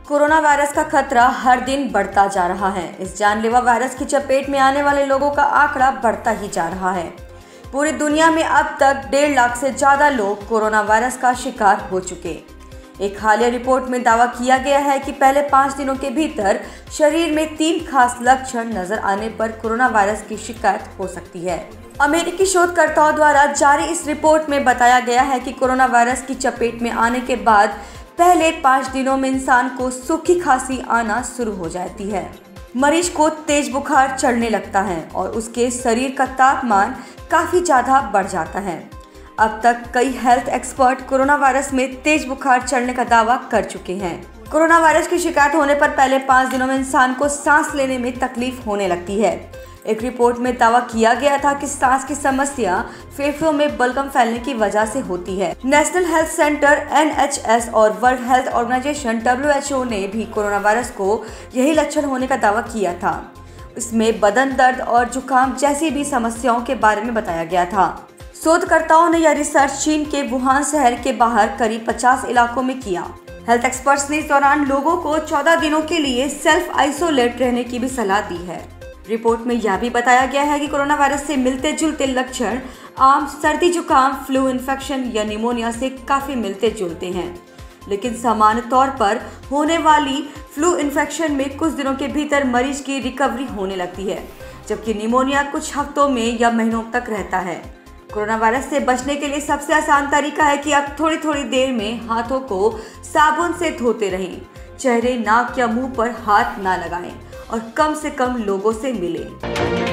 Corona virus का खतरा हर दिन बढ़ता जा रहा है। इस जानलेवा वायरस की चपेट में आने वाले लोगों का आंकड़ा बढ़ता ही जा रहा है। पूरी दुनिया में अब तक 1.5 लाख से ज्यादा लोग कोरोना वायरस का शिकार हो चुके। एक हालिया रिपोर्ट में दावा किया गया है कि पहले 5 दिनों के भीतर शरीर में 3 खास लक्षण नजर आने पर कोरोना वायरस की शिकायत हो सकती है। अमेरिकी शोधकर्ताओं द्वारा जारी इस रिपोर्ट में बताया गया है कि कोरोना वायरस की चपेट में आने के बाद पहले 5 दिनों में इंसान को सूखी खांसी आना शुरू हो जाती है। मरीज को तेज बुखार चढ़ने लगता है और उसके शरीर का तापमान काफी ज्यादा बढ़ जाता है। अब तक कई हेल्थ एक्सपर्ट कोरोना वायरस में तेज बुखार चढ़ने का दावा कर चुके हैं। कोरोना वायरस की शिकायत होने पर पहले 5 दिनों में इंसान को सांस लेने में तकलीफ होने लगती है। एक रिपोर्ट में दावा किया गया था कि सांस की समस्या फेफड़ों में बलगम फैलने की वजह से होती है। नेशनल हेल्थ सेंटर (NHS) और वर्ल्ड हेल्थ ऑर्गेनाइजेशन (WHO) ने भी कोरोना वायरस को यही लक्षण होने का दावा किया था। इसमें बदन दर्द और जुकाम जैसी भी समस्याओं के बारे में बताया गया था। शोधकर्ताओं ने यह रिसर्च चीन के वुहान शहर के बाहर करीब 50 इलाकों में किया। हेल्थ एक्सपर्ट्स ने इस दौरान लोगों को 14 दिनों के लिए सेल्फ आइसोलेट रहने की भी सलाह दी है। रिपोर्ट में यह भी बताया गया है कि कोरोना वायरस से मिलते जुलते लक्षण आम सर्दी जुकाम, फ्लू इन्फेक्शन या निमोनिया से काफी मिलते जुलते हैं, लेकिन सामान्य तौर पर होने वाली फ्लू इन्फेक्शन में कुछ दिनों के भीतर मरीज की रिकवरी होने लगती है, जबकि निमोनिया कुछ हफ्तों में या महीनों तक रहता है। कोरोना वायरस से बचने के लिए सबसे आसान तरीका है कि आप थोड़ी थोड़ी देर में हाथों को साबुन से धोते रहें, चेहरे, नाक या मुंह पर हाथ ना लगाएं और कम से कम लोगों से मिलें।